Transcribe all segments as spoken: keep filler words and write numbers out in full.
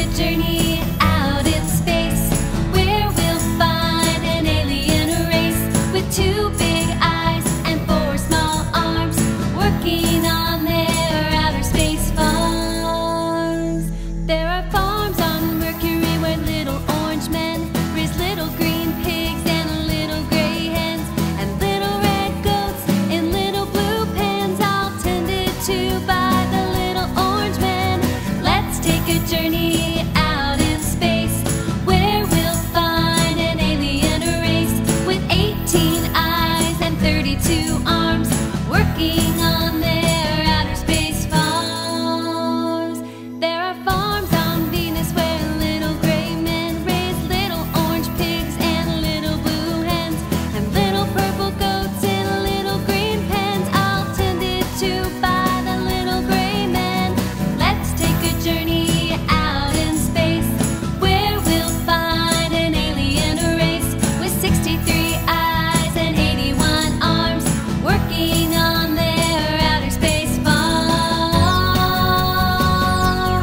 journey out in space, where we'll find an alien race with two big eyes and four small arms, working on their outer space farms. There are farms on Mercury where little orange men raise little green pigs and little gray hens, and little red goats in little blue pens, all tended to by the little orange men. Let's take a journey out in space, where we'll find an alien race with eighteen eyes and thirty-two arms, working on their outer space farms. There are farms on Venus where little gray men raise little orange pigs and little blue hens, and little purple goats in little green pens, all tended to by the little gray men. Let's take a journey out in space, where we'll find an alien race with sixty-three eyes and eighty-one arms, working on their outer space farms.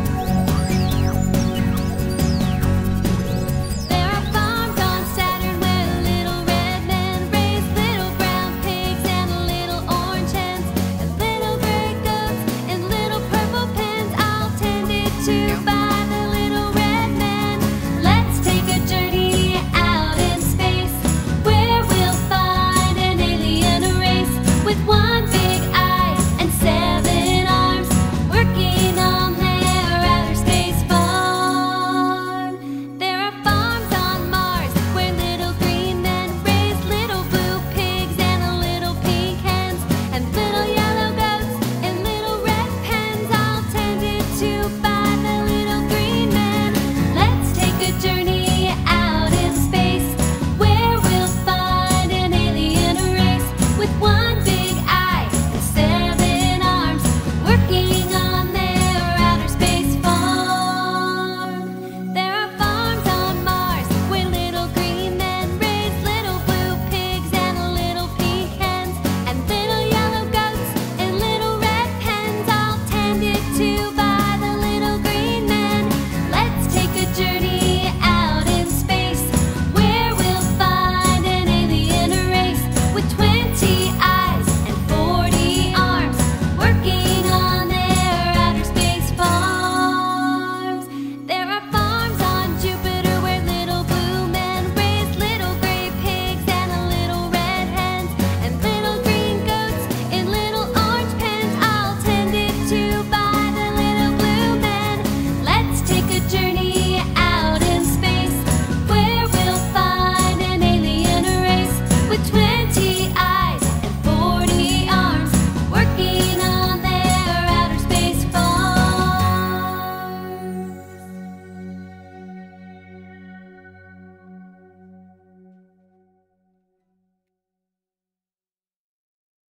There are farms on Saturn where little red men raise little brown pigs and little orange hens, and little gray goats in little purple pens, all tended to by the little red men. Let's take a journey out in space, where we'll find an alien race with one big eye and seven arms, working on their outer space farm. There are farms on Mars where little green men raise little blue pigs and little pink hens, and little yellow goats in little red pens, all tended to by the little green men. Let's take a journey out in space, where we'll find an alien race with one big eye and seven arms, working on their outer space farm. There are farms on Mars where little green men raise little blue pigs and little pink hens, and little yellow goats in little red pens, all tended to by the little green men. Let's take a journey out in space, where we'll find an alien race with twenty eyes and forty arms, working on their outer space farms. There are farms on Jupiter where little blue men raise little gray pigs and little red hens, and little green goats in little orange pens, all tended to by the little blue men. Let's take a journey out in space, where we'll find an alien race with twenty eyes